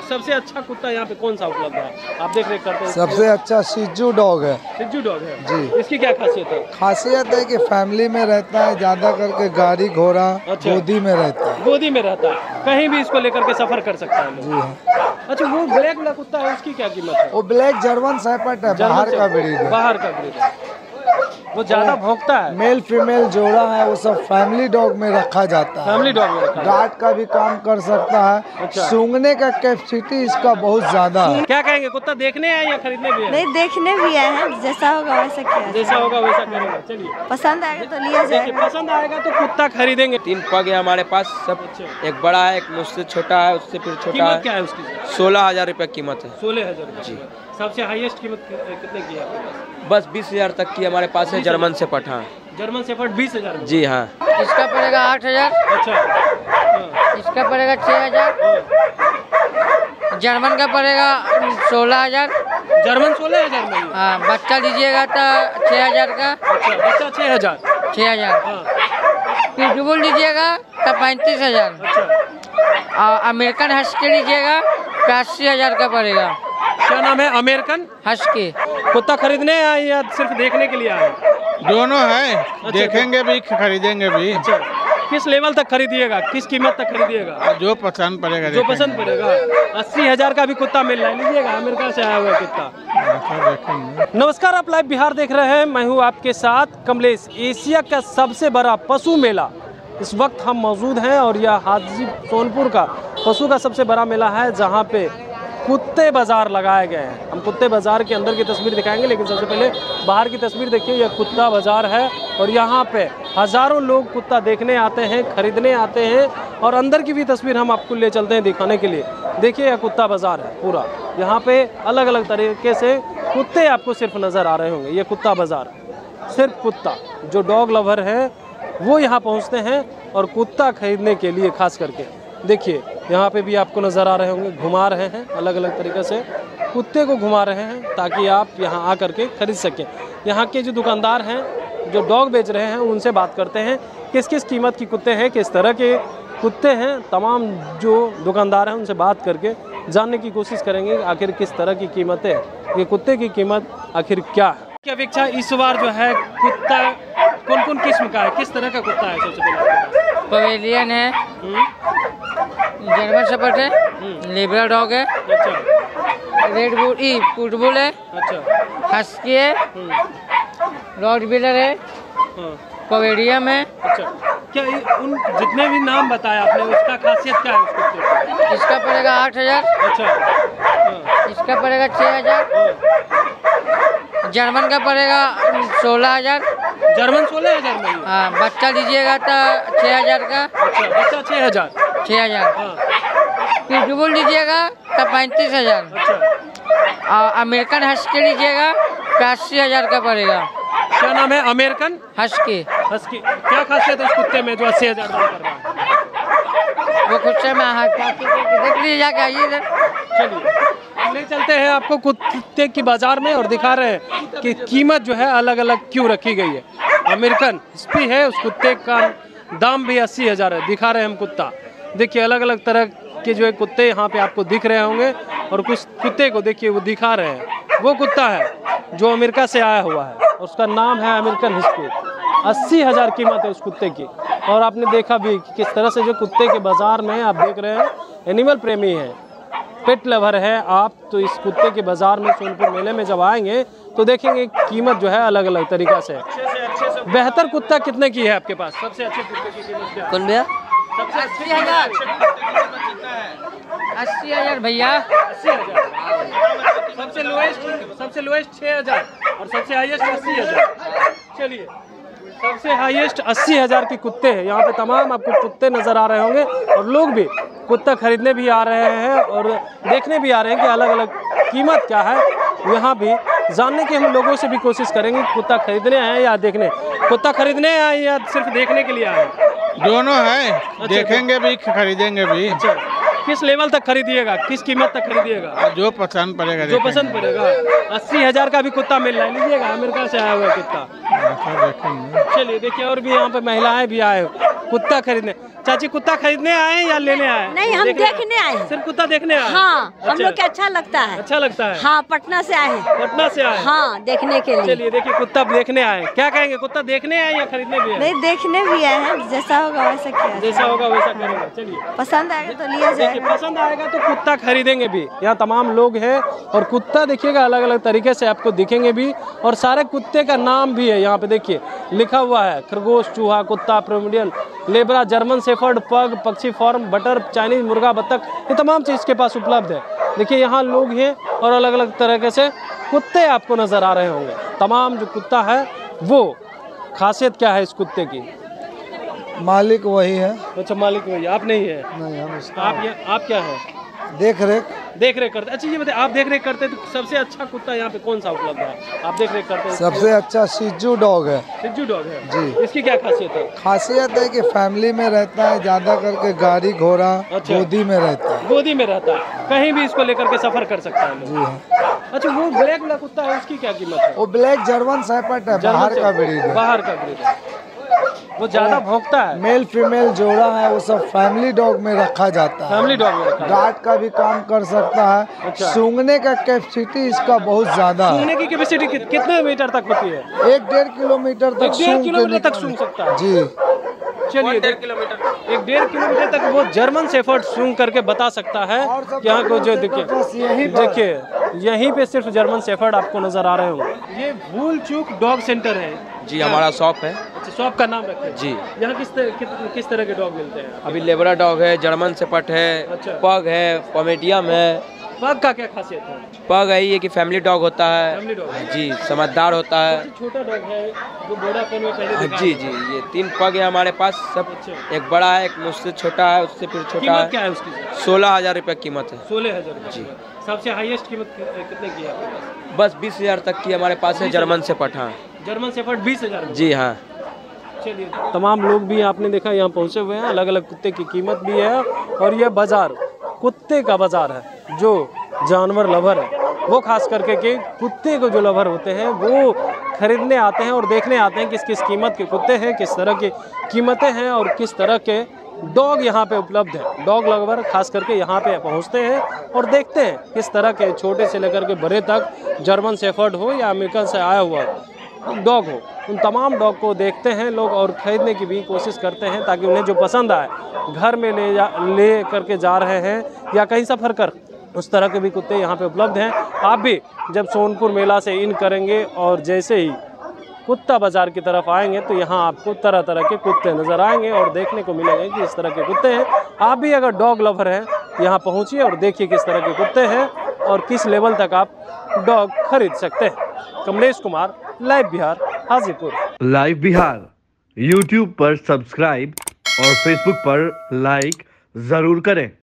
सबसे अच्छा कुत्ता यहाँ पे कौन सा उपलब्ध है, आप देख रेख करते हैं? सबसे अच्छा शिजू डॉग है। शिजू डॉग है जी। इसकी क्या खासियत है? खासियत है कि फैमिली में रहता है, ज्यादा करके गाड़ी घोड़ा अच्छा। गोदी में रहता है। गोदी में रहता है, कहीं भी इसको लेकर के सफर कर सकता है। जी हाँ। अच्छा, वो ब्लैक वाला कुत्ता है, उसकी क्या कीमत है? वो ब्लैक जर्मन शेफर्ड है, बाहर का ब्रीड है। बाहर का ब्रीड है, वो ज्यादा भौंकता है। मेल फीमेल जोड़ा है, वो सब फैमिली डॉग में रखा जाता है। फैमिली डॉग में रखा है। गार्ड का भी काम कर सकता है। अच्छा। सूंघने का कैपेसिटी इसका बहुत ज्यादा है। क्या कहेंगे, कुत्ता देखने आए या खरीदने भी आए? नहीं, देखने भी आए हैं, जैसा होगा वैसा किया। जैसा होगा वैसा करेंगे। चलिए, पसंद आएगा तो लिया जाएगा। पसंद आएगा तो कुत्ता खरीदेंगे। 3 पग है हमारे पास सब। एक बड़ा है, एक मुझसे छोटा है, उससे फिर छोटा कीमत है। क्या है उसकी? 16,000 रुपये कीमत है। 16,000 जी। सबसे हाईएस्ट कीमत कितने की है आपके पास? बस 20,000 तक की हमारे पास है, जर्मन से पठा। जर्मन शेफर्ड 20,000 में? जी हाँ। इसका पड़ेगा 8,000। अच्छा। हाँ। इसका पड़ेगा 6,000। जर्मन का पड़ेगा 16,000। जर्मन 16,000 में? हाँ, बच्चा लीजिएगा तो 6,000 का। अच्छा, बच्चा 6,000। 6,000। हाँ। पिटबुल लीजिएगा तो 35,000। अच्छा। और अमेरिकन हस्की लीजिएगा तो 80,000 का पड़ेगा। क्या नाम है? American husky. कुत्ता खरीदने आए या सिर्फ देखने के लिए आए? दोनों है, देखेंगे भी खरीदेंगे भी। अच्छा, किस लेवल तक खरीदिएगा, किस कीमत तक खरीदिएगा? जो पसंद पड़ेगा, जो पसंद पड़ेगा। 80,000 का भी कुत्ता मिल रहा है, लीजिएगा, अमेरिका से आया हुआ कुत्ता। नमस्कार, आप लाइव बिहार देख रहे हैं, मैं हूं आपके साथ कमलेश। एशिया का सबसे बड़ा पशु मेला इस वक्त हम मौजूद हैं और यह हाजीपुर सोनपुर का पशु का सबसे बड़ा मेला है, जहां पे कुत्ते बाजार लगाए गए हैं। हम कुत्ते बाजार के अंदर की तस्वीर दिखाएंगे, लेकिन सबसे पहले बाहर की तस्वीर देखिए। यह कुत्ता बाजार है और यहाँ पे हजारों लोग कुत्ता देखने आते हैं, खरीदने आते हैं, और अंदर की भी तस्वीर हम आपको ले चलते हैं दिखाने के लिए। देखिए, यह कुत्ता बाजार है पूरा। यहाँ पे अलग अलग तरीके से कुत्ते आपको सिर्फ नज़र आ रहे होंगे। ये कुत्ता बाजार, सिर्फ कुत्ता, जो डॉग लवर है वो यहाँ पहुँचते हैं और कुत्ता खरीदने के लिए खास करके। देखिए, यहाँ पे भी आपको नज़र आ रहे होंगे, घुमा रहे हैं, अलग अलग तरीके से कुत्ते को घुमा रहे हैं ताकि आप यहाँ आ करके खरीद सकें। यहाँ के जो दुकानदार हैं, जो डॉग बेच रहे हैं, उनसे बात करते हैं किस किस कीमत की कुत्ते हैं, किस तरह के कुत्ते हैं। तमाम जो दुकानदार हैं उनसे बात करके जानने की कोशिश करेंगे आखिर किस तरह की कीमतें, ये कुत्ते की कीमत आखिर क्या है। क्या अपेक्षा इस बार जो है कुत्ता कौन कौन किस्म का है, किस तरह का कुत्ता है? सबसे पहले पवेलियन है, जर्मन शेफर्ड है, लिबरल डॉग है, अच्छा, रेड पुटबुल है, अच्छा, हस्की है, रॉटवीलर है, हाँ, पवेलियन है। अच्छा। क्या उन जितने भी नाम बताया आपने, उसका खासियत क्या है उस कुत्ते की? इसका पड़ेगा 8,000। अच्छा, हाँ, इसका पड़ेगा 6,000। हाँ। जर्मन का पड़ेगा 16,000। जर्मन 16,000 में? हाँ, बच्चा लीजिएगा तो 6,000 का। अच्छा, बच्चा 6,000। 6,000। हाँ, पिटबुल लीजिएगा तो 35,000। अच्छा। और अमेरिकन हस्की लीजिएगा तो 80,000 का पड़ेगा। क्या नाम है? American husky. हस्की। क्या खासियत है उस कुत्ते में जो 80,000 दाम कर रहा है? वो कुत्ते में देख लीजिए, जाके आइए इधर। चलिए, ले चलते हैं आपको कुत्ते की बाजार में और दिखा रहे हैं कि कीमत जो है अलग अलग क्यों रखी गई है। अमेरिकन स्पी है, उस कुत्ते का दाम भी 80,000 है। दिखा रहे हैं हम कुत्ता। देखिए, अलग अलग तरह के जो है कुत्ते यहाँ पे आपको दिख रहे होंगे, और कुछ कुत्ते को देखिए वो दिखा रहे हैं। वो कुत्ता है जो अमेरिका से आया हुआ है, उसका नाम है अमेरिकन हिस्पी। 80,000 कीमत है उस कुत्ते की। और आपने देखा भी कि किस तरह से जो कुत्ते के बाजार में आप देख रहे हैं, एनिमल प्रेमी है, पेट लवर है आप, तो इस कुत्ते के बाजार में सोनपुर मेले में जब आएंगे तो देखेंगे कीमत जो है अलग अलग तरीका से। बेहतर कुत्ता कितने की है आपके पास? सबसे अच्छे कुत्ते की कीमत क्या है? कौन भैया? सबसे 80,000। 80,000 भैया। 80,000। सबसे लोएस्ट 6,000 और सबसे हाईएस्ट 80,000। चलिए, सबसे हाईएस्ट 80,000 के कुत्ते हैं। यहाँ पे तमाम आपको कुत्ते नज़र आ रहे होंगे, और लोग भी कुत्ता खरीदने भी आ रहे हैं और देखने भी आ रहे हैं कि अलग अलग कीमत क्या है। यहाँ भी जानने की हम लोगों से भी कोशिश करेंगे कुत्ता खरीदने आए हैं या देखने। कुत्ता खरीदने आए या सिर्फ देखने के लिए आए हैं? दोनों है, देखेंगे भी खरीदेंगे भी। अच्छा, किस लेवल तक खरीदिएगा, किस कीमत तक खरीदिएगा? जो पसंद पड़ेगा, जो पसंद पड़ेगा। 80,000 का भी कुत्ता मिल रहा है, लीजिएगा, अमेरिका से आया हुआ है कुत्ता। चलिए देखिए, और भी यहाँ पे महिलाएं भी आए कुत्ता खरीदने। चाची कुत्ता खरीदने आए हैं या लेने आए? नहीं, हम देखने आए हैं। सिर्फ कुत्ता देखने आए? हाँ, हम लोग को अच्छा लगता है। अच्छा लगता है? हाँ, पटना से आए हैं। पटना से आए? हाँ, देखने के लिए। चलिए देखिए, कुत्ता देखने आए। क्या कहेंगे, कुत्ता देखने आए या खरीदने भी आए? नहीं, देखने भी आए हैं, जैसा होगा वैसा किया। जैसा होगा वैसा करेंगे। चलिए, पसंद आएगा तो लिया देखिए, जाएगा। पसंद आएगा तो कुत्ता खरीदेंगे भी। यहाँ तमाम लोग हैं और कुत्ता देखिएगा अलग अलग तरीके से आपको दिखेंगे भी, और सारे कुत्ते का नाम भी है यहाँ पे देखिए लिखा हुआ है। खरगोश, चूहा, कुत्ता, पोमेरियन, लेब्रा, जर्मन शेफर्ड, पग, पक्षी फार्म, बटर, चाइनीज मुर्गा, बत्तख, ये तमाम चीज़ के पास उपलब्ध है। देखिए यहाँ लोग हैं और अलग अलग तरीके से कुत्ते आपको नजर आ रहे होंगे। तमाम जो कुत्ता है वो खासियत क्या है इस कुत्ते की? मालिक वही है। अच्छा, मालिक वही, आप नहीं है? नहीं, हम इसका आप क्या है? देख रेख करते। अच्छा ये बताइए, आप देख रेख करते तो सबसे अच्छा कुत्ता यहाँ पे कौन सा उपलब्ध है? आप देख रेख करते हैं? सबसे अच्छा शिजू डॉग है। शिजू डॉग है जी। इसकी क्या खासियत है? खासियत है कि फैमिली में रहता है, ज्यादा करके गाड़ी घोड़ा अच्छा। गोदी में रहता है। गोदी में रहता है, कहीं भी इसको लेकर के सफर कर सकता है। जी हाँ। अच्छा, वो ब्लैक वाला कुत्ता है, उसकी क्या कीमत है? वो ब्लैक जर्मन शेफर्ड है, बाहर का ब्रीड है। बाहर का ब्रीड है, वो ज्यादा भौंकता है। मेल फीमेल जोड़ा है, वो सब फैमिली डॉग में रखा जाता है। फैमिली डॉग में रखा है। गार्ड का भी काम कर सकता है। अच्छा। सूंघने का कैपेसिटी इसका बहुत ज्यादा है। सूंघने की कैपेसिटी कितने मीटर तक होती है? 1-1.5 किलोमीटर तक 1-1.5 किलोमीटर तक सूंघ सकता है। जी। चलिए, 1.5 किलोमीटर तक वो जर्मन शेफर्ड सूंघ करके बता सकता है। यहाँ को जो देखिए यहीं पे सिर्फ जर्मन शेफर्ड आपको नजर आ रहे होंगे। ये भूल चूक डॉग सेंटर है जी, हमारा शॉप है। अच्छा, शॉप का नाम रखे जी। यहाँ किस तरह के डॉग मिलते हैं? अभी लेब्रा डॉग है, जर्मन शेफर्ड है, अच्छा। पग है, पोमेरियन है। पग का क्या खासियत है? पग यही है कि फैमिली डॉग होता फैमिली डॉग है जी, समझदार होता है। सबसे छोटा डॉग है जो वोडाफोन में पहले दिखाया जी था। जी, ये 3 पग है हमारे पास सब। अच्छा। एक बड़ा है, एक मुझसे छोटा है, उससे फिर छोटा कीमत है। क्या है उसकी? 16,000 रुपये कीमत है। 16,000 जी। सबसे हाईएस्ट कीमत कितने की है आपके पास? बस 20,000 तक की हमारे पास है, जर्मन शेफर्ड। हाँ जर्मन शेफर्ड 20,000 में? जी हाँ। चलिए, तमाम लोग भी आपने देखा यहाँ पहुँचे हुए हैं। अलग अलग कुत्ते की कीमत भी है, और यह बाजार कुत्ते का बाजार है। जो जानवर लवर है वो खास करके कि कुत्ते को जो लवर होते हैं वो खरीदने आते हैं और देखने आते हैं किस कीमत के कुत्ते हैं, किस तरह की कीमतें हैं और किस तरह के डॉग यहाँ पे उपलब्ध है। डॉग लवर खास करके यहाँ पे पहुँचते हैं और देखते हैं किस तरह के छोटे से लेकर के बड़े तक, जर्मन शेफर्ड हो या अमेरिका से आया हुआ डॉग हो, उन तमाम डॉग को देखते हैं लोग और खरीदने की भी कोशिश करते हैं ताकि उन्हें जो पसंद आए घर में ले करके जा रहे हैं या कहीं सफ़र कर, उस तरह के भी कुत्ते यहाँ पे उपलब्ध हैं। आप भी जब सोनपुर मेला से इन करेंगे और जैसे ही कुत्ता बाज़ार की तरफ आएंगे तो यहाँ आपको तरह तरह के कुत्ते नज़र आएंगे और देखने को मिलेंगे कि इस तरह के कुत्ते हैं। आप भी अगर डॉग लवर हैं यहाँ पहुँचिए और देखिए किस तरह के कुत्ते हैं और किस लेवल तक आप डॉग खरीद सकते हैं। Kamlesh Kumar, live Bihar, Hajipur. Live Bihar YouTube पर सब्सक्राइब और फेसबुक पर लाइक ज़रूर करें।